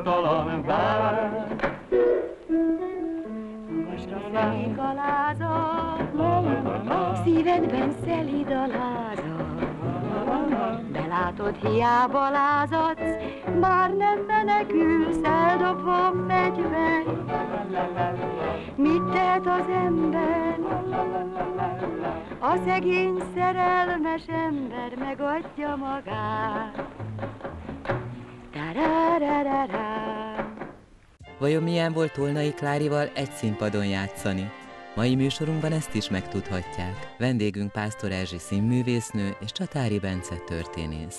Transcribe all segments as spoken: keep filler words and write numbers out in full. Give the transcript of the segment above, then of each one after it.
nyugtalan vár. Most a személy alázat, szívedben szelíd a lázat. Belátod, hiába lázadsz, bár nem menekülsz, eldobva a fegyver. Mit tehet az ember? A szegény szerelmes ember megadja magát. Vajon milyen volt Tolnai Klárival egy színpadon játszani? Mai műsorunkban ezt is megtudhatják. Vendégünk Pásztor Erzsi színművésznő és Csatári Bence történész.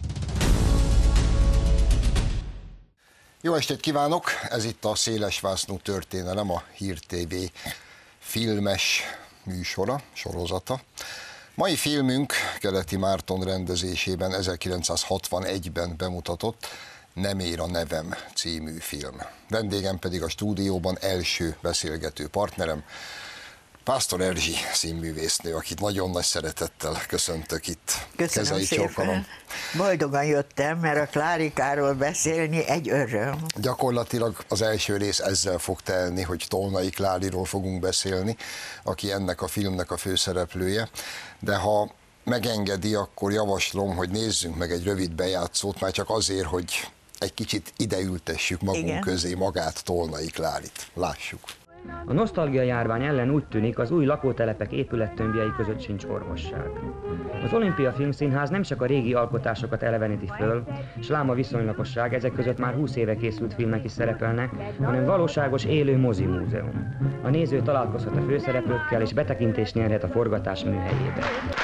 Jó estét kívánok! Ez itt a Szélesvásznú történelem, a Hír té vé filmes műsora, sorozata. Mai filmünk Keleti Márton rendezésében ezerkilencszázhatvanegyben bemutatott Nem ér a nevem című film. Vendégem pedig a stúdióban első beszélgető partnerem, Pásztor Erzsi színművésznő, akit nagyon nagy szeretettel köszöntök itt. Köszönöm Kezei szépen. csókolom. Boldogan jöttem, mert a Klárikáról beszélni egy öröm. Gyakorlatilag az első rész ezzel fog telni, hogy Tolnai Kláriról fogunk beszélni, aki ennek a filmnek a főszereplője. De ha megengedi, akkor javaslom, hogy nézzünk meg egy rövid bejátszót, már csak azért, hogy egy kicsit ideültessük magunk Igen. közé magát, Tolnai Klárit. Lássuk. A nosztalgia járvány ellen úgy tűnik, az új lakótelepek épülettömbjei között sincs orvosság. Az Olimpia Filmszínház nem csak a régi alkotásokat eleveníti föl, s lám a viszonylagosság, ezek között már húsz éve készült filmek is szerepelnek, hanem valóságos élő mozimúzeum. A néző találkozhat a főszereplőkkel és betekintést nyerhet a forgatás műhelyébe.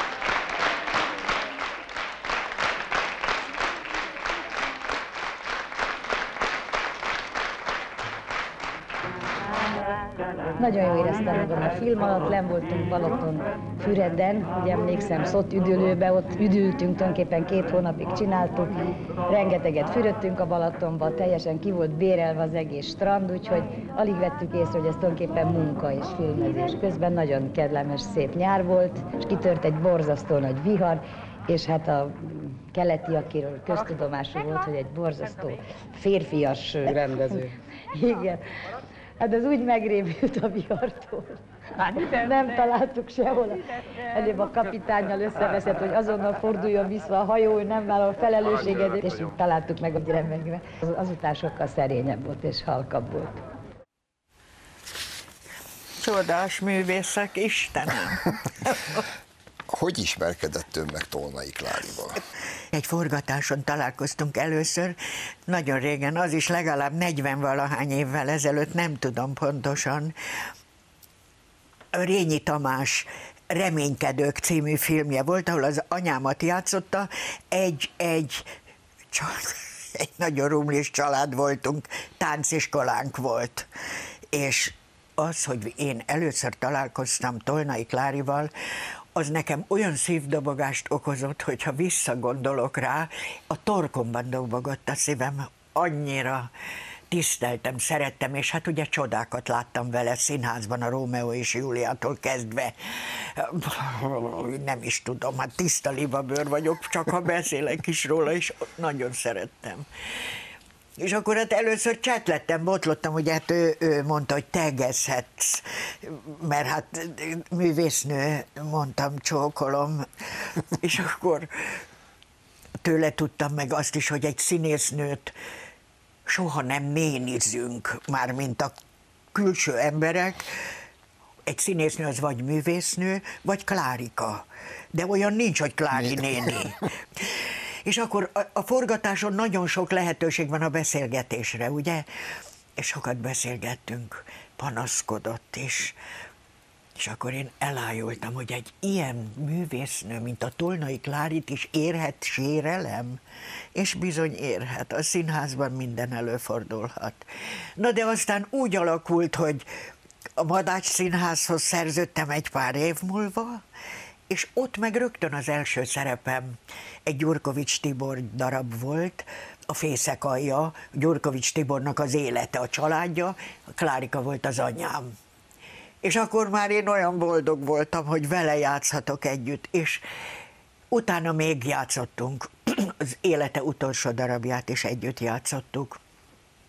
Nagyon jó éreztem magam a film alatt, lenn voltunk Balaton Füreden, ugye emlékszem, Szott üdülőbe, ott üdültünk, tulajdonképpen két hónapig csináltuk, rengeteget fürödtünk a Balatonba, teljesen ki volt bérelve az egész strand, úgyhogy alig vettük észre, hogy ez tulajdonképpen munka és filmezés. Közben nagyon kedvelmes, szép nyár volt, és kitört egy borzasztó nagy vihar, és hát a keleti, akiről köztudomású volt, hogy egy borzasztó férfias rendező. Igen. Hát az úgy megrémült a vihartól. Nem találtuk sehol. Előbb a kapitánnyal összeveszett, hogy azonnal forduljon vissza a hajó, hogy nem vállal felelősséget, és így találtuk meg a remegve. Azután sokkal szerényebb volt és halkabb volt. Csodás művészek, Istenem! Hogy ismerkedett ön meg Tolnai Klárival? Egy forgatáson találkoztunk először, nagyon régen, az is legalább negyven-valahány évvel ezelőtt, nem tudom pontosan. Rényi Tamás Reménykedők című filmje volt, ahol az anyámat játszotta, egy, egy, egy nagyon rumlis család voltunk, tánciskolánk volt, és az, hogy én először találkoztam Tolnai Klárival, az nekem olyan szívdobogást okozott, hogyha visszagondolok rá, a torkomban dobogott a szívem, annyira tiszteltem, szerettem, és hát ugye csodákat láttam vele színházban, a Rómeó és Júliától kezdve. Nem is tudom, hát tiszta libabőr vagyok, csak ha beszélek is róla, és nagyon szerettem. És akkor hát először csetlettem, botlottam, hogy hát ő, ő mondta, hogy tegezhetsz, mert hát művésznő, mondtam, csókolom, és akkor tőle tudtam meg azt is, hogy egy színésznőt soha nem nénizünk, mármint a külső emberek. Egy színésznő az vagy művésznő, vagy Klárika, de olyan nincs, hogy Klári néni. És akkor a, a forgatáson nagyon sok lehetőség van a beszélgetésre, ugye? És sokat beszélgettünk, panaszkodott is. És akkor én elájultam, hogy egy ilyen művésznő, mint a Tolnai Klárit is érhet sérelem, és bizony érhet, a színházban minden előfordulhat. Na de aztán úgy alakult, hogy a Madács Színházhoz szerződtem egy pár év múlva, és ott meg rögtön az első szerepem egy Gyurkovics Tibor darab volt, a Fészek alja, Gyurkovics Tibornak az élete, a családja, a Klárika volt az anyám. És akkor már én olyan boldog voltam, hogy vele játszhatok együtt, és utána még játszottunk, az élete utolsó darabját is együtt játszottuk.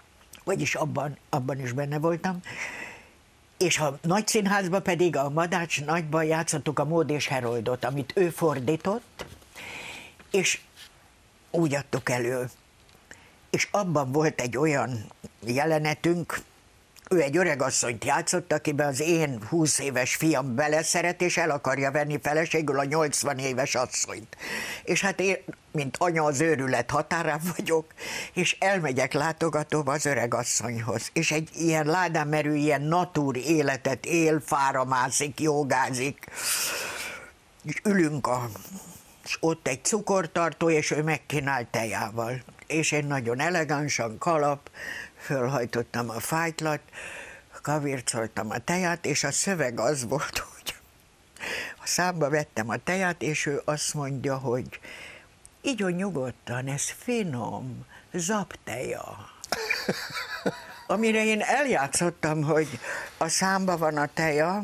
vagyis abban, abban is benne voltam. És a nagy színházban pedig a Madács Nagyban játszottuk a Mód és Heroldot, amit ő fordított, és úgy adtuk elő. És abban volt egy olyan jelenetünk, ő egy öregasszonyt játszott, akiben az én húsz éves fiam beleszeret, és el akarja venni feleségül a nyolcvan éves asszonyt. És hát én, mint anya, az őrület határán vagyok, és elmegyek látogatóba az öregasszonyhoz. És egy ilyen ládán merő, ilyen natúr életet él, fára mászik, jogázik. És ülünk a... és ott egy cukortartó, és ő megkínál tejával. És én nagyon elegánsan, kalap, fölhajtottam a fájtlat, kavircoltam a teját, és a szöveg az volt, hogy a számba vettem a teját, és ő azt mondja, hogy igyon nyugodtan, ez finom, zapteja. Amire én eljátszottam, hogy a számba van a teja,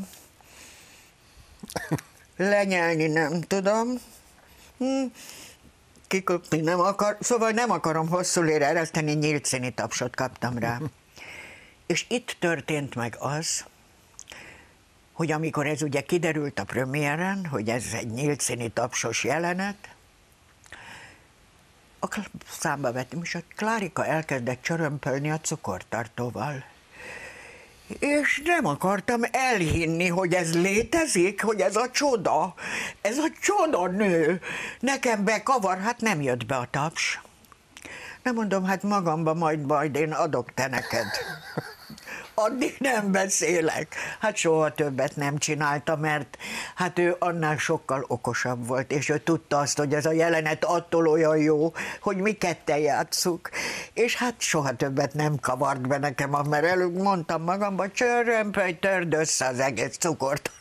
lenyelni nem tudom, hm. Kiköpni nem akar, szóval nem akarom hosszú lére ereszteni, nyílt színi tapsot kaptam rá. És itt történt meg az, hogy amikor ez ugye kiderült a premiéren, hogy ez egy nyílt színi tapsos jelenet, a számba vettem, és a Klárika elkezdett csörömpölni a cukortartóval. És nem akartam elhinni, hogy ez létezik, hogy ez a csoda, ez a csoda nő. Nekem bekavar, hát nem jött be a taps. Nem mondom, hát magamba majd majd én adok te neked. Addig nem beszélek. Hát soha többet nem csinálta, mert hát ő annál sokkal okosabb volt, és ő tudta azt, hogy ez a jelenet attól olyan jó, hogy mi ketten játsszuk. És hát soha többet nem kavart be nekem, mert előbb mondtam magamban, csörömpölj, törd össze az egész cukort.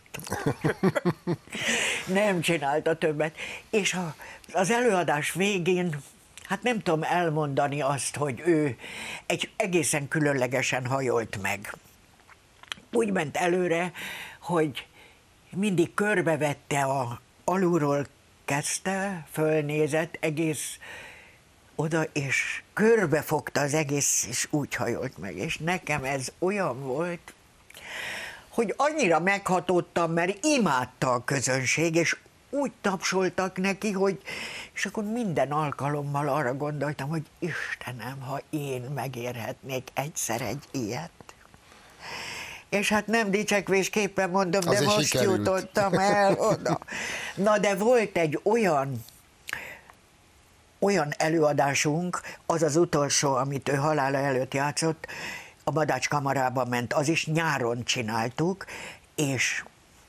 Nem csinálta többet. És a, az előadás végén, hát nem tudom elmondani azt, hogy ő egy egészen különlegesen hajolt meg. Úgy ment előre, hogy mindig körbevette, a, alulról kezdte, fölnézett, egész oda, és körbefogta az egész, és úgy hajolt meg. És nekem ez olyan volt, hogy annyira meghatódtam, mert imádta a közönség, és úgy tapsoltak neki, hogy... És akkor minden alkalommal arra gondoltam, hogy Istenem, ha én megérhetnék egyszer egy ilyet. És hát nem dicsekvésképpen mondom, de most sikerült. Jutottam el oda. Na, de volt egy olyan, olyan előadásunk, az az utolsó, amit ő halála előtt játszott, a Madács kamarában ment, az is nyáron csináltuk, és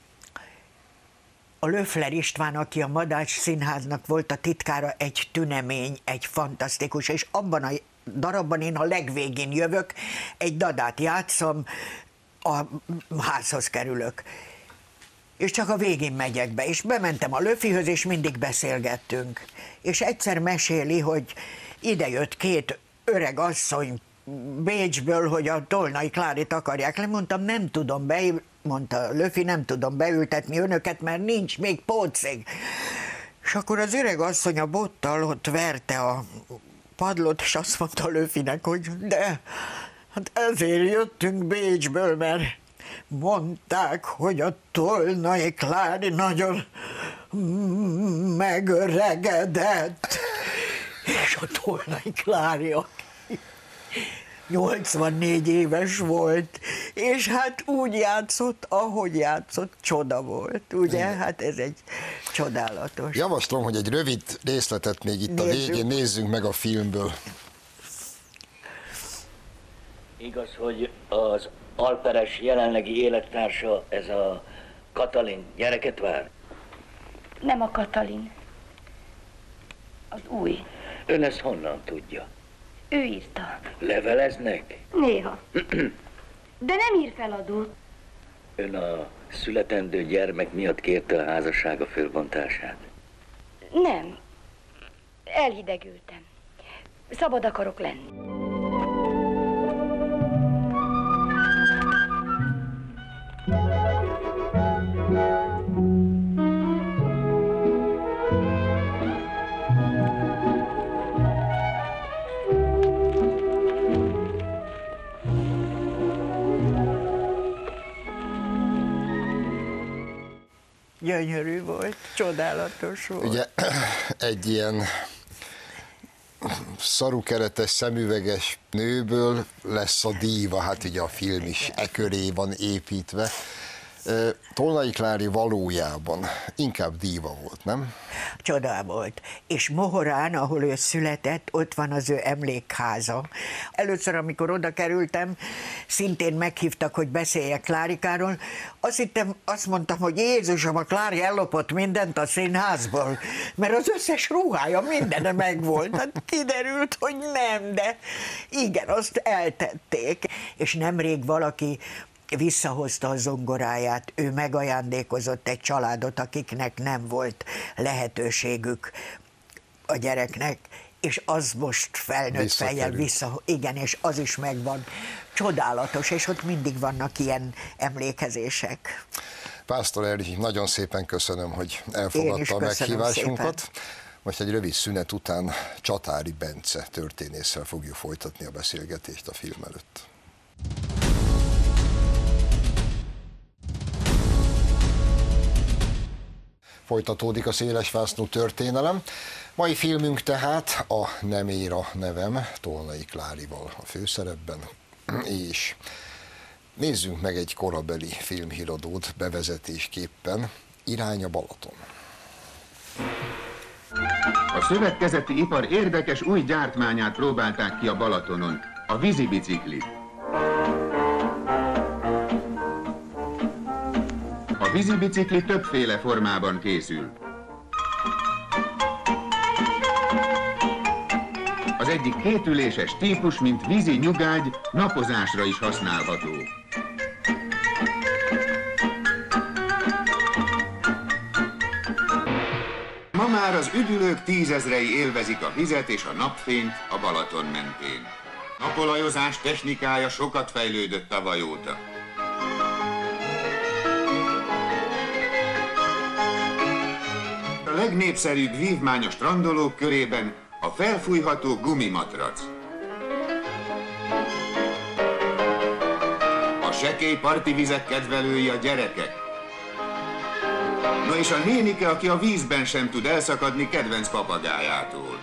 a Löffler István, aki a Madács Színháznak volt a titkára, egy tünemény, egy fantasztikus, és abban a darabban én a legvégén jövök, egy dadát játszom, a házhoz kerülök. És csak a végén megyek be, és bementem a Löfihöz, és mindig beszélgettünk. És egyszer meséli, hogy ide jött két öreg asszony Bécsből, hogy a Tolnai Klárit akarják le, mondtam, nem tudom be, mondta Löfi, nem tudom beültetni önöket, mert nincs még pócig. És akkor az öreg asszony a bottal ott verte a padlót, és azt mondta Löfinek, hogy de, hát ezért jöttünk Bécsből, mert mondták, hogy a Tolnai Klári nagyon megöregedett. És a Tolnai Klári, nyolcvannégy éves volt, és hát úgy játszott, ahogy játszott, csoda volt, ugye? Igen. Hát ez egy csodálatos. Javaslom, hogy egy rövid részletet még itt nézzük. A végén nézzünk meg a filmből. Igaz, hogy az Alperes jelenlegi élettársa, ez a Katalin, gyereket vár? Nem a Katalin, az új. Ön ezt honnan tudja? Ő írta. Leveleznek? Néha. De nem ír feladót. Ön a születendő gyermek miatt kérte a házassága fölbontását? Nem. Elhidegültem. Szabad akarok lenni. Gyönyörű volt, csodálatos volt. Ugye egy ilyen szarukeretes, szemüveges nőből lesz a díva, hát ugye a film is e köré van építve. Tolnai Klári valójában inkább díva volt, nem? Csoda volt. És Mohorán, ahol ő született, ott van az ő emlékháza. Először, amikor oda kerültem, szintén meghívtak, hogy beszéljek Klárikáról. Azt hittem, azt mondtam, hogy Jézusom, a Klári ellopott mindent a színházból, mert az összes ruhája mindene megvolt. Hát kiderült, hogy nem, de igen, azt eltették. És nemrég valaki visszahozta a zongoráját, ő megajándékozott egy családot, akiknek nem volt lehetőségük a gyereknek, és az most felnőtt fejjel vissza, igen, és az is megvan. Csodálatos, és ott mindig vannak ilyen emlékezések. Pásztor Erzsi, nagyon szépen köszönöm, hogy elfogadta a meghívásunkat. Szépen. Most egy rövid szünet után Csatári Bence történésszel fogjuk folytatni a beszélgetést a film előtt. Folytatódik a szélesvásznú történelem. Mai filmünk tehát a Nem ér a nevem, Tolnai Klárival a főszerepben, és nézzünk meg egy korabeli filmhíradót bevezetésképpen, Irány a Balaton. A szövetkezeti ipar érdekes új gyártmányát próbálták ki a Balatonon, a vízibiciklit. A vízibicikli többféle formában készül. Az egyik kétüléses típus, mint vízi nyugágy, napozásra is használható. Ma már az üdülők tízezrei élvezik a vizet és a napfényt a Balaton mentén. Napolajozás technikája sokat fejlődött tavaly óta. A legnépszerűbb vívmány a strandolók körében a felfújható gumimatrac. A sekély partivizek kedvelői a gyerekek. No és a nénike, aki a vízben sem tud elszakadni kedvenc papagájától.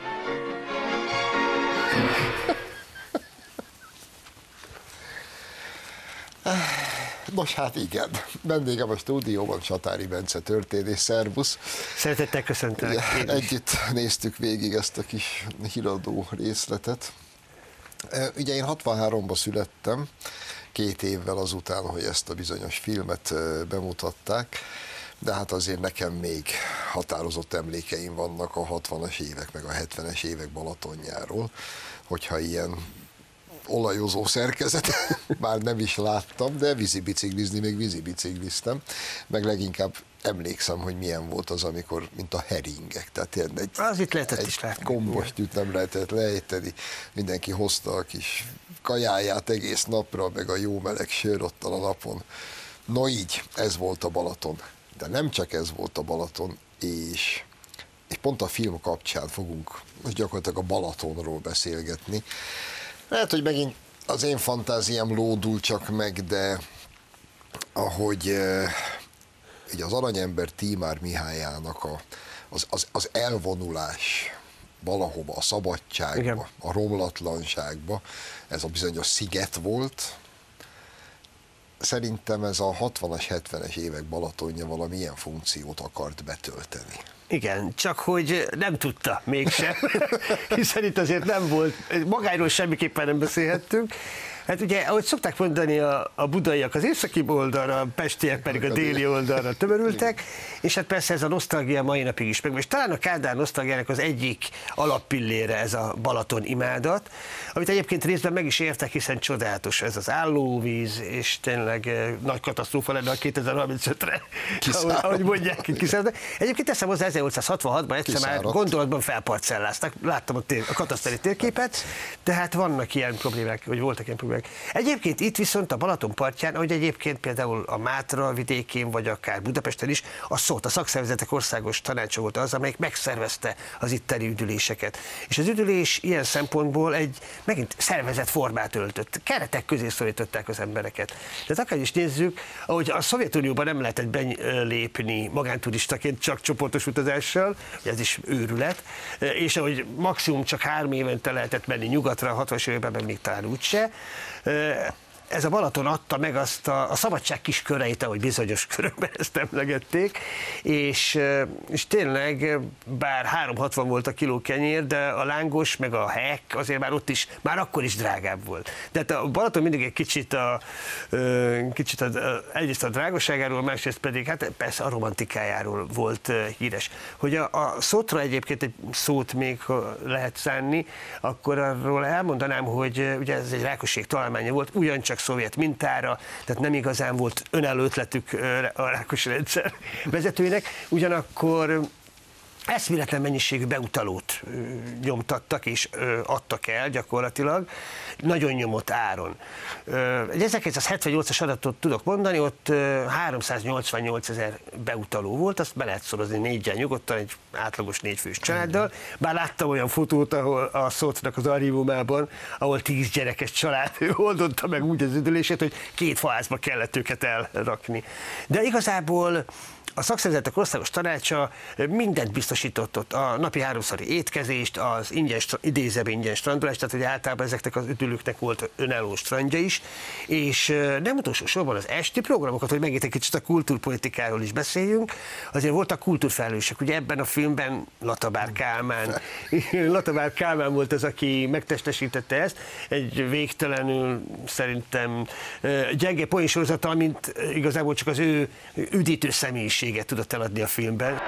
Nos hát igen, vendégem a stúdióban Csatári Bence történész, szervusz. Szeretettel köszöntelek. Együtt néztük végig ezt a kis híradó részletet. Ugye én hatvanháromban születtem, két évvel azután, hogy ezt a bizonyos filmet bemutatták, de hát azért nekem még határozott emlékeim vannak a hatvanas évek, meg a hetvenes évek Balatonjáról, hogyha ilyen olajozó szerkezet, már nem is láttam, de vízibiciklizni, még vízibicikliztem, meg leginkább emlékszem, hogy milyen volt az, amikor, mint a heringek, tehát ilyen egy, az itt lehetett egy is látni. kompostyűt nem lehetett lejteni, mindenki hozta a kis kajáját egész napra, meg a jó meleg sör ott a napon. No így, ez volt a Balaton. De nem csak ez volt a Balaton, és, és pont a film kapcsán fogunk most gyakorlatilag a Balatonról beszélgetni. Lehet, hogy megint az én fantáziám lódul csak meg, de ahogy eh, ugye az Aranyember Tímár Mihályának a, az, az, az elvonulás valahova, a szabadságba, igen, a romlatlanságba, ez a bizonyos sziget volt. Szerintem ez a hatvanas, hetvenes évek Balatonja valamilyen funkciót akart betölteni. Igen, csak hogy nem tudta mégsem, hiszen itt azért nem volt, magáról semmiképpen nem beszélhettünk. Hát ugye, ahogy szokták mondani a, a budaiak az északi oldalra, a pestiek pedig a déli oldalra tömörültek, és hát persze ez a nosztalgia mai napig is meg. És talán a Kádár nosztalgiának az egyik alappillére ez a Balaton imádat, amit egyébként részben meg is értek, hiszen csodálatos ez az állóvíz, és tényleg nagy katasztrófa lenne a kétezer-harmincötre, ahogy, ahogy mondják, kiszáradnak. Egyébként teszem hozzá, ezernyolcszázhatvanhatban egyszer már gondolatban felparcelláztak, láttam a, tér, a kataszteri térképet, tehát vannak ilyen problémák, vagy voltak ilyen problémák meg. Egyébként itt viszont a Balaton partján, ahogy egyébként például a Mátra vidékén, vagy akár Budapesten is, a szót, a Szakszervezetek Országos Tanácsa volt az, amelyik megszervezte az itteni üdüléseket. És az üdülés ilyen szempontból egy megint szervezett formát öltött. Keretek közé szorították az embereket. Tehát akár is nézzük, ahogy a Szovjetunióban nem lehetett belépni magánturistaként csak csoportos utazással, ez is őrület, és ahogy maximum csak három évente lehetett menni nyugatra, a hatvanas években meg még talán úgyse. Ez a Balaton adta meg azt a, a szabadság kis köreit, ahogy bizonyos körökben ezt emlegették, és, és tényleg, bár három hatvan volt a kiló kenyér, de a lángos, meg a hek azért már ott is, már akkor is drágább volt. Tehát a Balaton mindig egy kicsit, a, kicsit a, egyrészt a drágaságáról, másrészt pedig hát persze a romantikájáról volt híres. Hogy a, a szótra egyébként egy szót még lehet szánni, akkor arról elmondanám, hogy ugye ez egy Rákosség találmánya volt, ugyancsak szovjet mintára, tehát nem igazán volt önálló ötletük a Rákosi rendszer vezetőinek, ugyanakkor eszméletlen mennyiségű beutalót nyomtattak és adtak el gyakorlatilag, nagyon nyomott áron. Egy ezerkilencszázhetvennyolcas adatot tudok mondani, ott háromszáznyolcvannyolc ezer beutaló volt, azt be lehet szorozni néggyel nyugodtan, egy átlagos négyfős családdal, bár láttam olyan fotót, ahol a Szócnak az archívumában, ahol tíz gyerekes család oldotta meg úgy az üdülését, hogy két faházba kellett őket elrakni. De igazából a Szakszervezetek Országos Tanácsa mindent biztosított ott, a napi háromszori étkezést, az ingyen, idézőben ingyen strandolást, tehát hogy általában ezeknek az üdülőknek volt önálló strandja is, és nem utolsó sorban az esti programokat, hogy megint egy kicsit a kultúrpolitikáról is beszéljünk, azért voltak kultúrfelelősök. Ugye ebben a filmben Latabár Kálmán, Latabár Kálmán volt az, aki megtestesítette ezt, egy végtelenül szerintem gyenge poénsorozata, mint igazából csak az ő üdítő személyiség tudott eladni a filmben.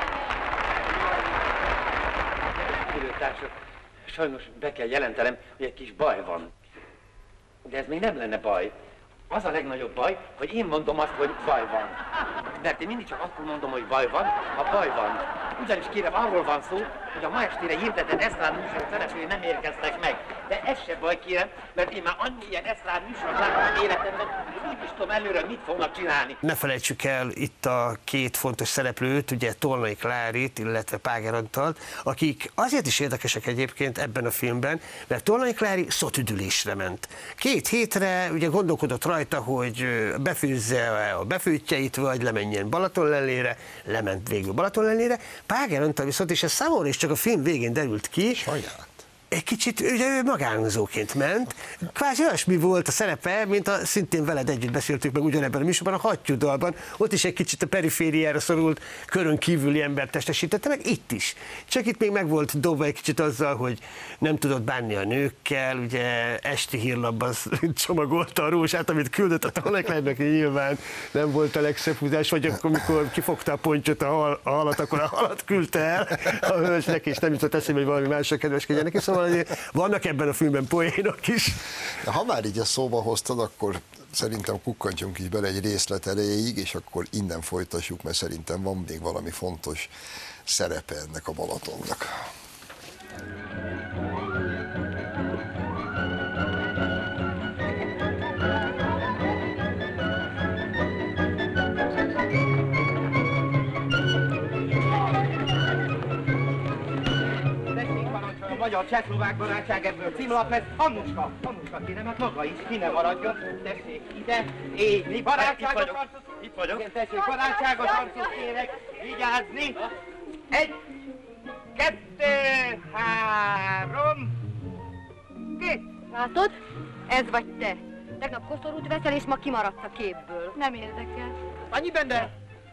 Sajnos be kell jelentenem, hogy egy kis baj van. De ez még nem lenne baj. Az a legnagyobb baj, hogy én mondom azt, hogy baj van. Mert én mindig csak akkor mondom, hogy baj van, ha baj van. Ugyanis kérem, arról van szó, hogy a ma estére hirdetett esztrán műsorok szereplői nem érkeztek meg. De ez se baj, kérem, mert én már annyi ilyen esztrán műsorok láttam életemben, hogy úgy is tudom előre, mit fognak csinálni. Ne felejtsük el itt a két fontos szereplőt, ugye Tolnai Klárit, illetve Páger Antalt, akik azért is érdekesek egyébként ebben a filmben, mert Tolnai Klári szotüdülésre ment. Két hétre ugye gondolkodott rajta, hogy befőzze a befőttjeit, vagy lemenjen Balatonlellére, lement végül Balatonlellére. Páger Antal viszont, és ez számomra is csak a film végén derült ki, saját. Egy kicsit ugye, ő magánozóként ment. Kvázi olyasmi volt a szerepe, mint a szintén veled együtt beszéltük meg ugyanebben a műsorban, a Hattyúdalban. Ott is egy kicsit a perifériára szorult, körön kívüli embert testesítette meg, itt is. Csak itt még meg volt dobva egy kicsit azzal, hogy nem tudott bánni a nőkkel, ugye esti hírlapban csomagolta a rózsát, amit küldött a Tolnai, nyilván nem volt a legszebb húzás, vagy akkor, amikor kifogta a pontyot a, hal, a halat, akkor a halat küldte el a hölgynek, és nem jutott eszébe, hogy valami másra kedveskedjen neki, szóval vannak ebben a filmben poénok is. De ha már így a szóba hoztad, akkor szerintem kukkantjunk is bele egy részlet erejéig, és akkor innen folytassuk, mert szerintem van még valami fontos szerepe ennek a Balatonnak. Magyar-csehszlovák barátság, ebből címlap lesz. Annuska, Annuska, ki nem, hát maga is, ki nem maradjon. Tessék ide, így, barátságos arcot. Itt vagyok. Igen, tessék, barátságos arcot kérek, vigyázni. Egy, kettő, három, két. Látod? Ez vagy te. Tegnap koszorút veszel, és ma kimaradsz a képből. Nem érdekel. Pani Bender!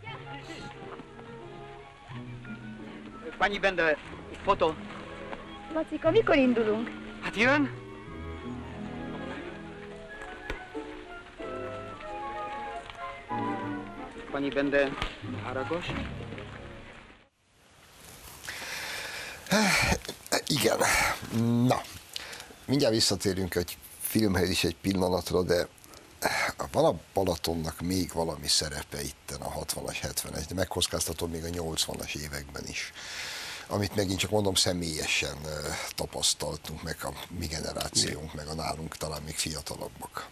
Pani Bender, fotó. Macika, mikor indulunk? Hát jön. Pani Bender, haragos. Igen. Na, mindjárt visszatérünk egy filmhez is egy pillanatra, de van a Balatonnak még valami szerepe itten a hatvanas, hetvenes, de megkockáztatom még a nyolcvanas években is. amit megint csak mondom, személyesen tapasztaltunk, meg a mi generációnk, meg a nálunk talán még fiatalabbak.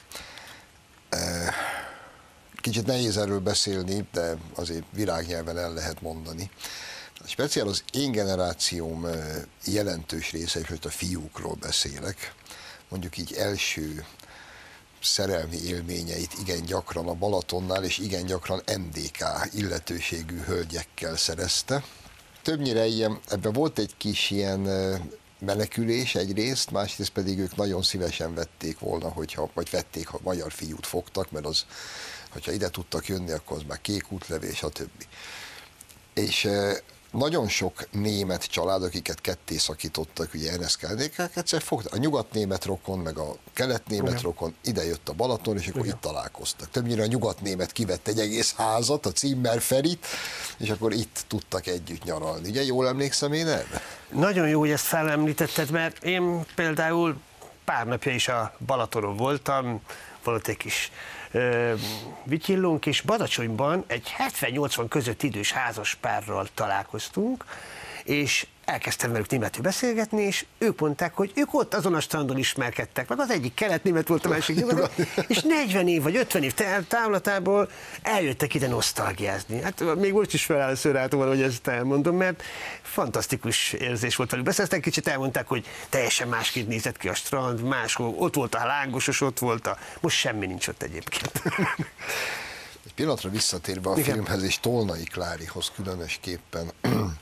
Kicsit nehéz erről beszélni, de azért világnyelven el lehet mondani. Speciál az én generációm jelentős része, és most a fiúkról beszélek, mondjuk így első szerelmi élményeit igen gyakran a Balatonnál, és igen gyakran em dé ká illetőségű hölgyekkel szerezte. Többnyire ilyen, ebben volt egy kis ilyen menekülés egyrészt, másrészt pedig ők nagyon szívesen vették volna, hogyha, vagy vették, ha magyar fiút fogtak, mert az, hogyha ide tudtak jönni, akkor az már kék útlevél, stb. És nagyon sok német család, akiket ketté szakítottak, ugye en es ká dé ká-k, egyszer fogta. A nyugatnémet rokon, meg a keletnémet rokon ide jött a Balaton, és akkor itt találkoztak. Többnyire a nyugatnémet kivett egy egész házat, a Zimmer Ferit, és akkor itt tudtak együtt nyaralni. Ugye jól emlékszem én erre? Nagyon jó, hogy ezt felemlítetted, mert én például pár napja is a Balatonon voltam, volt egy kis vityillunk, és Badacsonyban egy hetven-nyolcvan között idős házas párral találkoztunk, és elkezdtem velük németül beszélgetni, és ők mondták, hogy ők ott azon a strandon ismerkedtek, meg az egyik kelet-német volt, a másik nyugat, és negyven év vagy ötven év távlatából eljöttek ide nosztalgiázni. Hát még most is feláll szőrátom, hogy ezt elmondom, mert fantasztikus érzés volt velük. Beszéltek, kicsit elmondták, hogy teljesen másképp nézett ki a strand, máshol, ott volt a lángosos, ott volt a... Most semmi nincs ott egyébként. Egy pillanatra visszatérve a Igen. filmhez, és Tolnai Klárihoz különösképpen,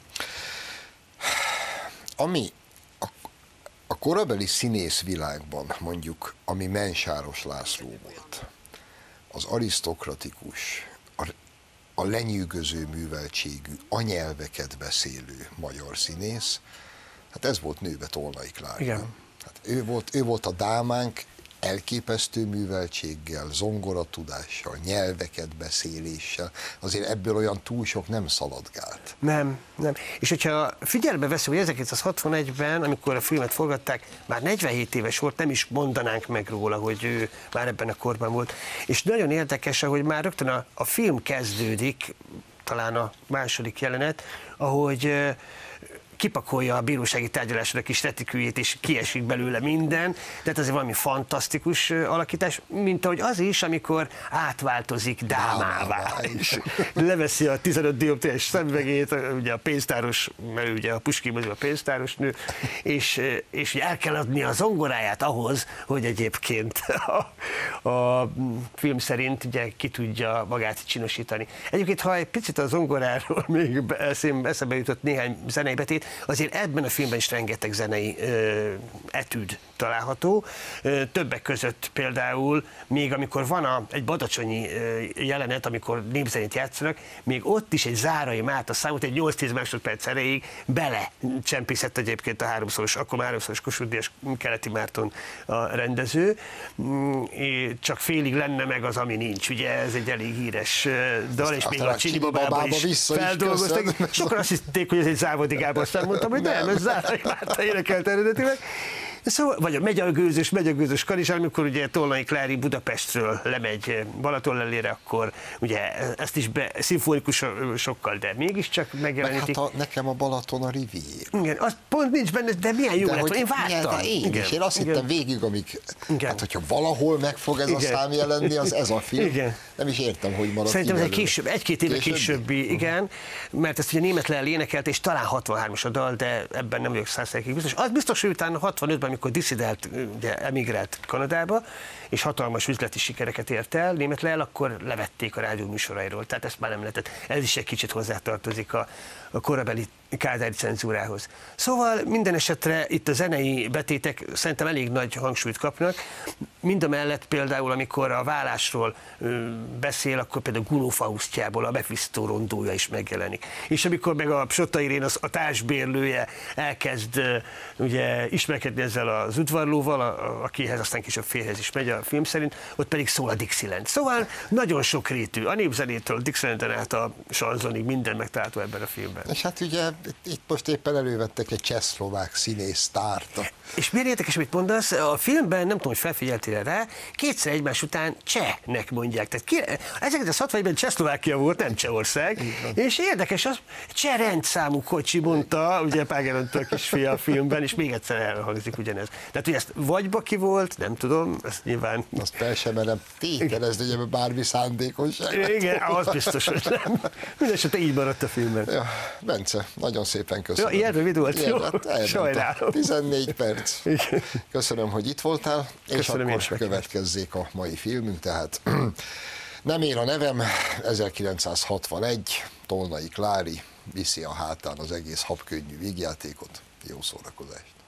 ami a, a korabeli színészvilágban, mondjuk, ami Mensáros László volt, az arisztokratikus, a, a lenyűgöző műveltségű, anyelveket beszélő magyar színész, hát ez volt nőbe Tolnai Klári. Igen. Hát ő, volt, ő volt a dámánk, elképesztő műveltséggel, zongoratudással, nyelveket beszéléssel, azért ebből olyan túl sok nem szaladgált. Nem, nem. És hogyha figyelme veszünk, hogy ezerkilencszázhatvanegyben, amikor a filmet forgatták, már negyvenhét éves volt, nem is mondanánk meg róla, hogy ő már ebben a korban volt. És nagyon érdekes, hogy már rögtön a, a film kezdődik, talán a második jelenet, ahogy kipakolja a bírósági tárgyalásra a kis retikűjét, és kiesik belőle minden, tehát azért valami fantasztikus alakítás, mint ahogy az is, amikor átváltozik dámává, és leveszi a tizenöt dioptriás szemüvegét, ugye a pénztáros, mert ugye a Puskinban a pénztáros nő, és, és el kell adni a zongoráját ahhoz, hogy egyébként a, a film szerint ugye ki tudja magát csinosítani. Egyébként, ha egy picit a zongoráról még eszembe jutott néhány zenei betét, azért ebben a filmben is rengeteg zenei ö, etűd található. Ö, többek között például, még amikor van a, egy badacsonyi ö, jelenet, amikor népzenét játszanak, még ott is egy Zárai Márta számot egy nyolc-tíz másodperc erejéig bele csempészett egyébként a háromszoros, akkor már háromszoros Kossuth Díjas Keleti Márton a rendező. Csak félig lenne meg az, ami nincs. Ugye ez egy elég híres dal, és még a Csini Babába is feldolgoztak. Sokan azt hitték, hogy ez egy Závodi Gábor szám, mondtam, hogy nem, ez Zárai Márta énekelt eredetileg. Szóval, vagy a Megyagőzös, Megyagőzös Kanizsán, amikor ugye Tolnai Klári Budapestről lemegy Balatonlellére, akkor ugye ezt is be, szimfonikusokkal, de mégiscsak megjelenítik. Meg hát a, nekem a Balaton a riviér. Igen, az pont nincs benne, de milyen jó de lett, hogy én vártam. Én, igen, és én azt igen. hittem végig, amíg, igen. hát hogyha valahol meg fog ez igen. a szám jelenni, az ez a film. Igen. Nem is értem, hogy maradt. Szerintem ez egy később, egy-két éve későbbi, igen, mert ezt ugye német lel énekelt, és talán hatvanhármas a dal, de ebben nem vagyok száz százalékig biztos. Az biztos, hogy utána hatvanötben, amikor disszidált, ugye emigrált Kanadába, és hatalmas üzleti sikereket ért el, német lel, akkor levették a rádió műsorairól, tehát ezt már nem lehetett. Ez is egy kicsit hozzátartozik a, a korabeli kádári cenzúrához. Szóval minden esetre itt a zenei betétek szerintem elég nagy hangsúlyt kapnak, mindamellett például, amikor a vállásról ö, beszél, akkor például Guló Fausztjából a Mephisto rondója is megjelenik. És amikor meg a Psotta Irén, az, a társbérlője elkezd ö, ugye ismerkedni ezzel az udvarlóval, a, a, akihez aztán később férhez is megy a film szerint, ott pedig szól a Dixieland. Szóval nagyon sokrétű, a népzenétől, Dixielanden át a sanzonig minden megtalálható ebben a filmben. És hát ugye itt most éppen elővettek egy csehszlovák színész sztárt. És miért érdekes, amit mondasz? A filmben, nem tudom, hogy felfigyeltél területére rá, kétszer egymás után csehnek mondják. Tehát ki, ezerkilencszázhatvanegyben Csehszlovákia volt, nem Csehország, és érdekes, az cseh rendszámú kocsi, mondta, ugye Páger Antal kisfia a filmben, és még egyszer elhangzik ugyanez. Tehát, hogy ezt vagy baki volt, nem tudom, ezt nyilván... Azt fel sem merem tételezni, hogy bármi szándékosság. Igen, az biztos, hogy nem. Mindenesetre így maradt a filmben. Ja, Bence, nagyon szépen köszönöm. Ja, ilyen rövid volt, ilyen, jó? Hát Sajnálom. tizennégy perc. Igen. Köszönöm, hogy itt voltál, Köszönöm, és akkor következzék a mai filmünk, tehát Nem ér a nevem, ezerkilencszázhatvanegy, Tolnai Klári viszi a hátán az egész habkönnyű vígjátékot. Jó szórakozást!